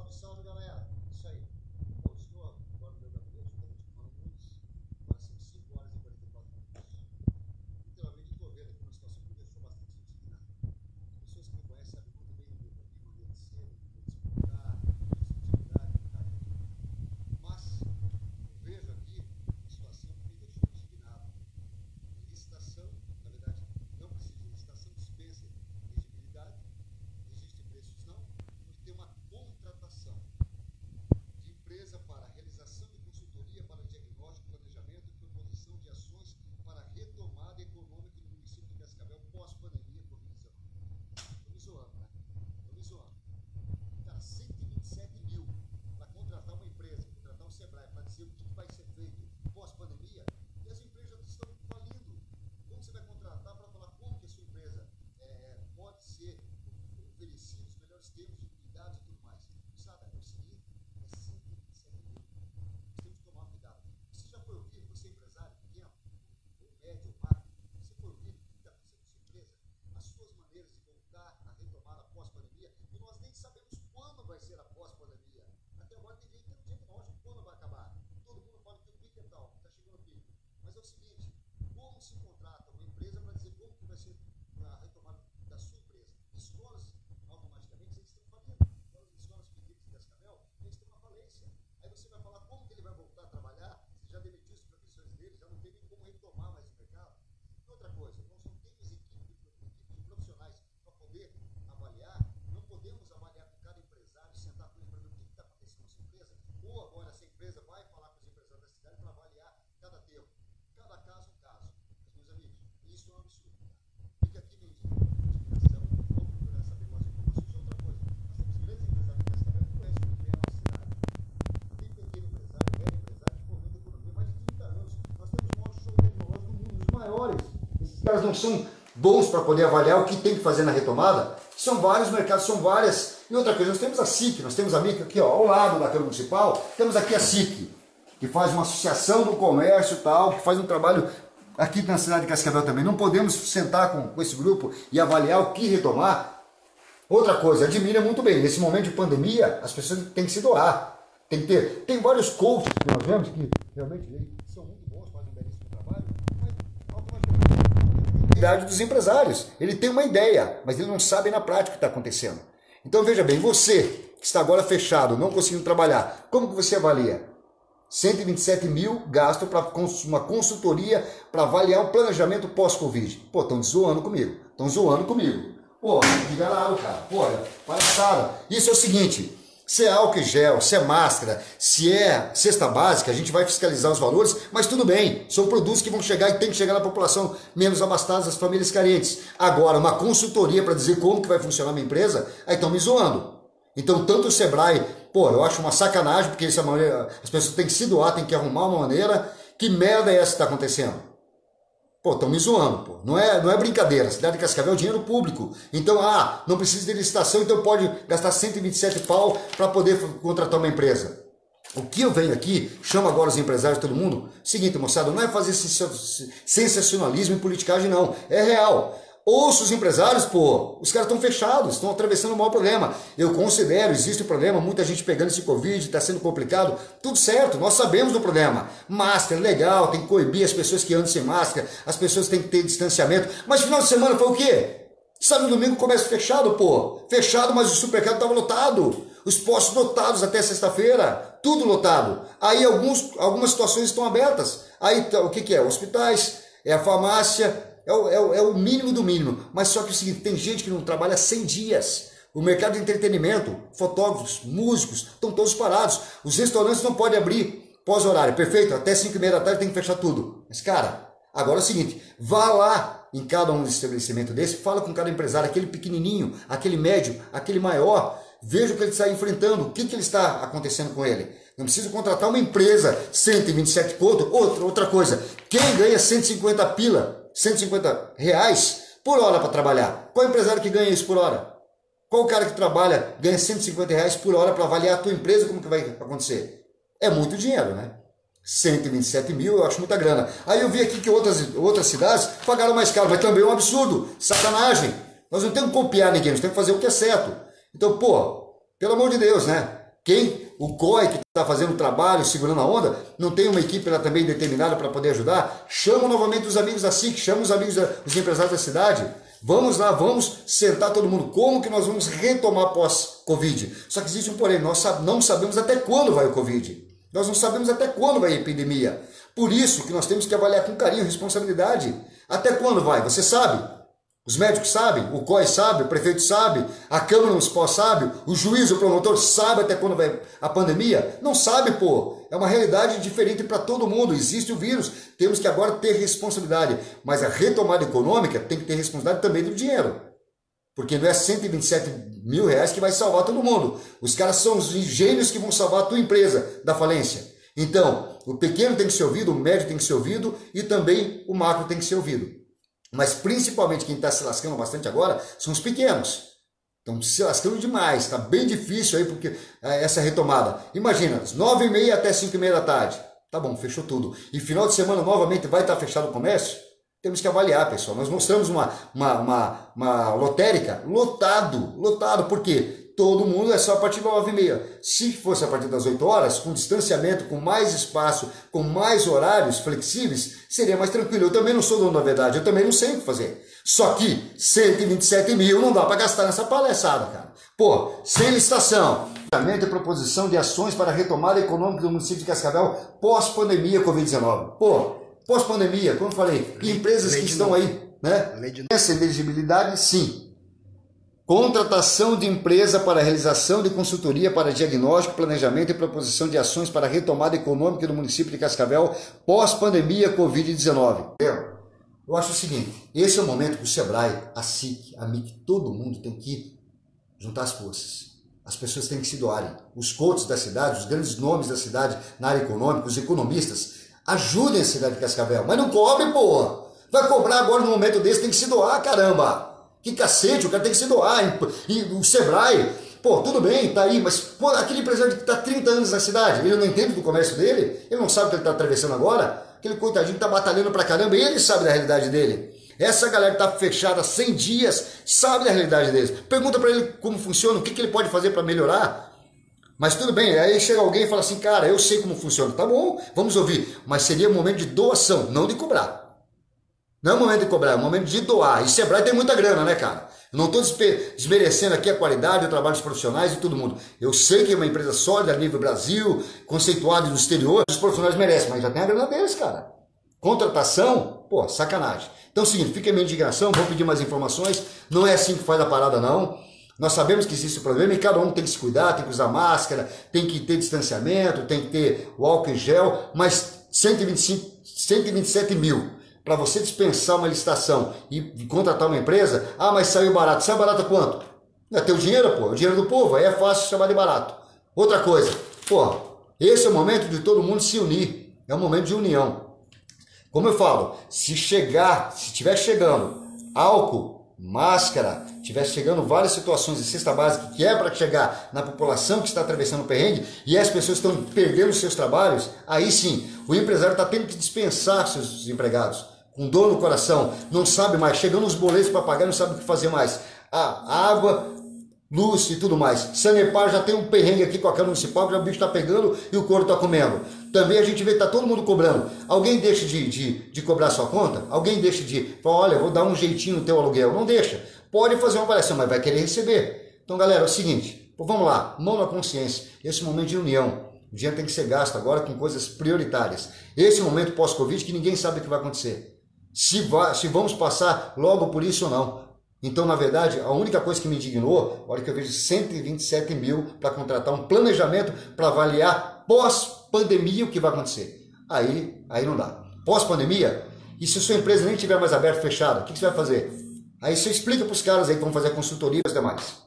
Salve, salve, galera. Isso aí. Bom, estou agora no meu gabinete, juntamente com o Mano Nunes. Agora são 5 horas e 44 minutos. Literalmente, estou vendo aqui uma situação que me deixou bastante indignado. Pessoas que me conhecem sabem muito bem da minha maneira de ser, de me exportar, de sensibilidade, de carinho. Mas, eu vejo aqui uma situação que me deixou indignado. Licitação, na verdade, não precisa de licitação, dispensa elegibilidade. Existem preços não, vamos ter uma contratação de empresa para realização de consultoria para diagnóstico, planejamento e proposição de ações para a retomada econômica do município de Cascavel pós-pandemia Covid-19. Estou me zoando, né? Estou me zoando. Cara, 127 mil para contratar uma empresa, contratar um Sebrae, para dizer o que vai ser feito pós-pandemia, e as empresas já estão falindo. Como você vai contratar para falar como que a sua empresa pode ser oferecido os melhores termos de cuidados e tudo mais? Sabe, é o seguinte, é 127 mil. Nós temos que tomar cuidado. Você já foi ouvir, você é empresário pequeno, ou médio, ou macro, você foi ouvir o que está acontecendo com a sua empresa? As suas maneiras de voltar a retomar a pós-pandemia, e nós nem sabemos quando vai ser a pós-pandemia. Até agora ninguém tem um diagnóstico quando vai acabar. Todo mundo fala que o pico é tal, está chegando o pico. Mas é o seguinte, como se contrata uma empresa para dizer como que vai ser a retomada da sua empresa? Escolas, automaticamente, eles estão falindo. Escolas pequenas de Cascavel, eles estão na falência. Aí você vai falar como que ele vai voltar a trabalhar, você já demitiu os professores dele, já não tem nem como retomar mais o mercado. E outra coisa, nós não temos equipe de profissionais para poder avaliar, não podemos avaliar com cada empresário, sentar com ele para ver o que está acontecendo na sua empresa, ou agora essa empresa vai falar com os empresários da cidade para avaliar cada termo. Cada caso um caso. Mas, meus amigos, isso é um absurdo. Fica aqui minha indignação, vou procurar saber mais informações. Outra coisa, nós temos grandes empresários de Cascavel que conhecem muito bem a nossa cidade. Tem pequeno empresário, médio empresário que fomenta a economia há mais de 30 anos. Nós temos o maior show tecnológico do mundo, os maiores. Esses caras não são bons para poder avaliar o que tem que fazer na retomada. São vários mercados, são várias. E outra coisa, nós temos a SIC, nós temos a MIC aqui, ó, ao lado da Câmara Municipal, temos aqui a SIC, que faz uma associação do comércio e tal, que faz um trabalho aqui na cidade de Cascavel também. Não podemos sentar com esse grupo e avaliar o que retomar. Outra coisa, admira muito bem, nesse momento de pandemia, as pessoas têm que se doar. Tem vários coaches que nós vemos que realmente são muito bons, fazem um belíssimo trabalho, mas automaticamente a idade dos empresários. Ele tem uma ideia, mas ele não sabe na prática o que está acontecendo. Então veja bem, você que está agora fechado, não conseguindo trabalhar, como que você avalia? 127 mil gasto para uma consultoria para avaliar o planejamento pós-Covid. Pô, estão zoando comigo. Estão zoando comigo. Pô, enganaram, cara. Pô, palhaçada. Isso é o seguinte, se é álcool em gel, se é máscara, se é cesta básica, a gente vai fiscalizar os valores, mas tudo bem, são produtos que vão chegar e tem que chegar na população menos abastada, as famílias carentes. Agora, uma consultoria para dizer como que vai funcionar a minha empresa, aí estão me zoando. Então, tanto o Sebrae, pô, eu acho uma sacanagem, porque essa maneira, as pessoas têm que se doar, têm que arrumar uma maneira. Que merda é essa que está acontecendo? Pô, estão me zoando, pô. Não é brincadeira. A cidade de Cascavel é dinheiro público. Então, não precisa de licitação, então pode gastar 127 pau para poder contratar uma empresa. O que eu venho aqui, chamo agora os empresários, todo mundo, seguinte, moçada, não é fazer sensacionalismo e politicagem, não. É real. Ouça os empresários, pô, os caras estão fechados, estão atravessando o maior problema. Eu considero, existe um problema, muita gente pegando esse Covid, está sendo complicado, tudo certo, nós sabemos do problema. Máscara, legal, tem que coibir as pessoas que andam sem máscara, as pessoas têm que ter distanciamento. Mas final de semana foi o quê? Sábado e domingo comércio fechado, pô. Fechado, mas o supermercado estava lotado. Os postos lotados até sexta-feira, tudo lotado. Aí algumas situações estão abertas. Aí o que é? Hospitais, é a farmácia. É o mínimo do mínimo, mas só que é o seguinte, tem gente que não trabalha há 100 dias. O mercado de entretenimento, fotógrafos, músicos, estão todos parados. Os restaurantes não podem abrir pós-horário, perfeito? Até 5h30 da tarde tem que fechar tudo. Mas cara, agora é o seguinte, vá lá em cada um estabelecimento desse, fala com cada empresário, aquele pequenininho, aquele médio, aquele maior, veja o que ele está enfrentando, o que ele está acontecendo com ele. Não precisa contratar uma empresa, 127 conto, outra coisa, quem ganha 150 pila, 150 reais por hora para trabalhar? Qual empresário que ganha isso por hora? Qual o cara que trabalha ganha 150 reais por hora para avaliar a tua empresa, como que vai acontecer? É muito dinheiro, né? 127 mil, eu acho muita grana. Aí eu vi aqui que outras cidades pagaram mais caro, mas também é um absurdo, sacanagem. Nós não temos que copiar ninguém, nós temos que fazer o que é certo. Então, pô, pelo amor de Deus, né? Quem? O COI, que está fazendo o trabalho, segurando a onda, não tem uma equipe lá também determinada para poder ajudar? Chama novamente os amigos da SIC, chama os amigos, os empresários da cidade. Vamos lá, vamos sentar todo mundo. Como que nós vamos retomar pós-Covid? Só que existe um porém, nós não sabemos até quando vai o Covid. Nós não sabemos até quando vai a epidemia. Por isso que nós temos que avaliar com carinho, responsabilidade. Até quando vai? Você sabe? Os médicos sabem, o COI sabe, o prefeito sabe, a Câmara Municipal sabe, o juiz, o promotor sabe até quando vai a pandemia? Não sabe, pô. É uma realidade diferente para todo mundo. Existe o vírus, temos que agora ter responsabilidade. Mas a retomada econômica tem que ter responsabilidade também do dinheiro. Porque não é 127 mil reais que vai salvar todo mundo. Os caras são os gênios que vão salvar a tua empresa da falência. Então, o pequeno tem que ser ouvido, o médio tem que ser ouvido e também o macro tem que ser ouvido. Mas principalmente quem está se lascando bastante agora são os pequenos. Estão se lascando demais, está bem difícil aí porque essa retomada. Imagina, 9h30 até 5h30 da tarde. Tá bom, fechou tudo. E final de semana novamente vai estar fechado o comércio? Temos que avaliar, pessoal. Nós mostramos uma lotérica lotado. Por quê? Todo mundo é só a partir das 9h30. Se fosse a partir das 8 horas, com distanciamento, com mais espaço, com mais horários flexíveis, seria mais tranquilo. Eu também não sou dono da verdade, eu também não sei o que fazer. Só que 127 mil não dá para gastar nessa palhaçada, cara. Pô, sem licitação. E proposição de ações para a retomada econômica do município de Cascavel pós-pandemia Covid-19. Pô, pós-pandemia, como eu falei, empresas que estão aí, né? Essa elegibilidade, sim. Contratação de empresa para realização de consultoria para diagnóstico, planejamento e proposição de ações para a retomada econômica do município de Cascavel pós-pandemia Covid-19. Eu acho o seguinte, esse é o momento que o Sebrae, a SIC, a MIC, todo mundo tem que juntar as forças. As pessoas têm que se doarem. Os coaches da cidade, os grandes nomes da cidade na área econômica, os economistas, ajudem a cidade de Cascavel. Mas não cobre, pô! Vai cobrar agora no momento desse, tem que se doar, caramba! Que cacete, o cara tem que se doar. E o Sebrae, pô, tudo bem, tá aí, mas pô, aquele empresário que está há 30 anos na cidade, ele não entende do comércio dele, ele não sabe o que ele está atravessando agora, aquele coitadinho está batalhando pra caramba, e ele sabe da realidade dele. Essa galera que está fechada há 100 dias sabe da realidade deles. Pergunta para ele como funciona, o que ele pode fazer para melhorar. Mas tudo bem, aí chega alguém e fala assim, cara, eu sei como funciona. Tá bom, vamos ouvir. Mas seria um momento de doação, não de cobrar. Não é o momento de cobrar, é o momento de doar. E Sebrae tem muita grana, né, cara? Eu não estou desmerecendo aqui a qualidade, o trabalho dos profissionais e todo mundo. Eu sei que é uma empresa sólida a nível Brasil, conceituada no exterior, os profissionais merecem, mas já tem a grana deles, cara. Contratação, pô, sacanagem. Então é o seguinte, fica a minha indignação, vou pedir mais informações. Não é assim que faz a parada, não. Nós sabemos que existe o problema e cada um tem que se cuidar, tem que usar máscara, tem que ter distanciamento, tem que ter o álcool em gel, mas 127 mil. Para você dispensar uma licitação e contratar uma empresa, ah, mas saiu barato. Sai barato quanto? É teu dinheiro, pô, é o dinheiro do povo, aí é fácil chamar de barato. Outra coisa, pô, esse é o momento de todo mundo se unir, é um momento de união. Como eu falo, se estiver chegando álcool, máscara, estiver chegando várias situações de cesta básica que é para chegar na população que está atravessando o perrengue e as pessoas estão perdendo seus trabalhos, aí sim, o empresário está tendo que dispensar seus empregados. Com dor no coração, não sabe mais, chegando os boletos para pagar, não sabe o que fazer mais. Água, luz e tudo mais. Sanepar já tem um perrengue aqui com a Câmara Municipal, que já o bicho está pegando e o couro está comendo. Também a gente vê que está todo mundo cobrando. Alguém deixa de cobrar sua conta? Alguém deixa de falar, olha, vou dar um jeitinho no teu aluguel? Não deixa. Pode fazer uma avaliação, mas vai querer receber. Então, galera, é o seguinte, vamos lá, mão na consciência, esse momento de união. O dinheiro tem que ser gasto agora com coisas prioritárias. Esse momento pós-Covid que ninguém sabe o que vai acontecer. Se vamos passar logo por isso ou não. Então, na verdade, a única coisa que me indignou, a hora que eu vejo 127 mil para contratar um planejamento para avaliar pós-pandemia o que vai acontecer. Aí não dá. Pós-pandemia, e se a sua empresa nem tiver mais aberta, fechada, o que você vai fazer? Aí você explica para os caras aí que vão fazer a consultoria e os demais.